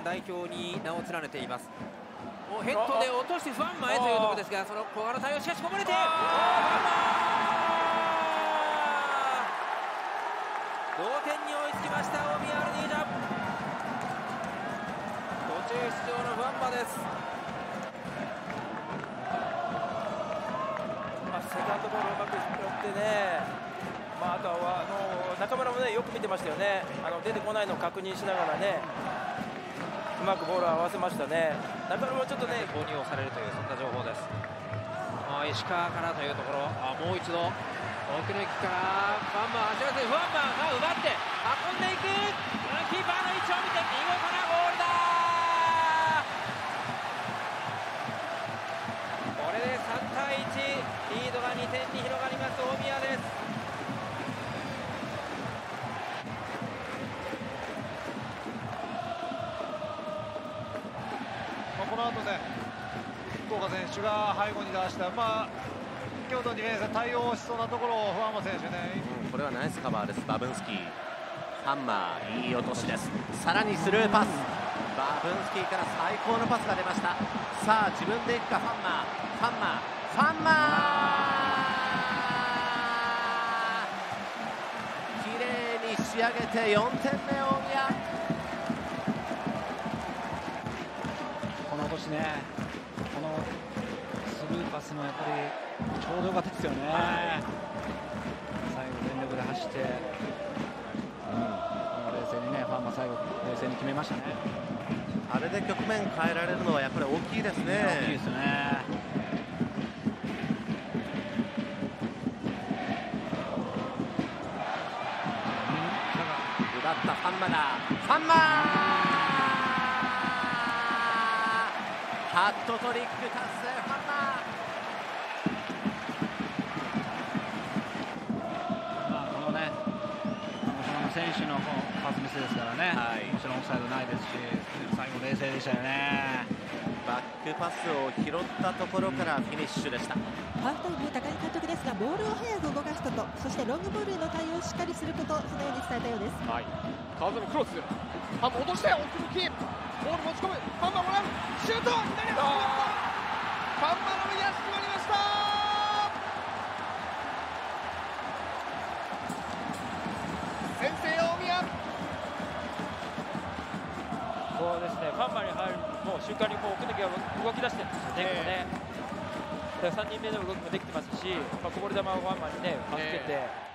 代表に名を連ねています。ヘッドで落としてファンマへというところですが、その古賀の対応しかしこぼれて、同点に追いつきました大宮アルディージャ。途中出場のファンマです。 セカンドボールをうまく拾ってね、あとは中村もねよく見てましたよね。出てこないのを確認しながらね、うまくボールを合わせましたね。中村もちょっとね購入をされるというそんな情報です。石川からというところ、もう一度奥の駅からファンマン走らせて、ファンマンが奪って運んでいく、キーパーの位置を見て見事なゴールだ。これで3対1、リードが2点に広がります大宮です。 この後ね、福岡選手が背後に出した、京都ディフェンス対応しそうなところをファンマ選手ね、 これはナイスカバーです。バブンスキー、ハンマー、いい落としです。さらにスルーパス、バブンスキーから最高のパスが出ました。さあ自分でいくか、ファンマー、綺麗に仕上げて4点目大宮。 この年ね、このスルーパスもやっぱりちょうど良かったですよね。最後全力で走って、冷静にね、ファンも最後冷静に決めましたね。 あれで局面変えられるのはやっぱり大きいですね。 大きいですね。 奪ったファンマだ。ファンマー、ハットトリック達成、ファンマー。このね、大島の選手のパスミスですからね、もちろんオフサイドないですし、最後冷静でしたよね。 バックパスを拾ったところからフィニッシュでした。 ハーフタイム高木監督ですが、ボールを早く動かすこと、そしてロングボールへの対応をしっかりすること、そのように伝えたようです。 川園クロス、ハンマー落として奥向き、ボール持ち込む、ハンマーもらう、シュート、左足決まった、ハンマーの右足決まりました。先制大宮。 そうですね、ファンマに入るもう瞬間に奥抜けが動き出してるんですよね。3人目の動きもできてますし、こぼれ球をファンマにね、預けて。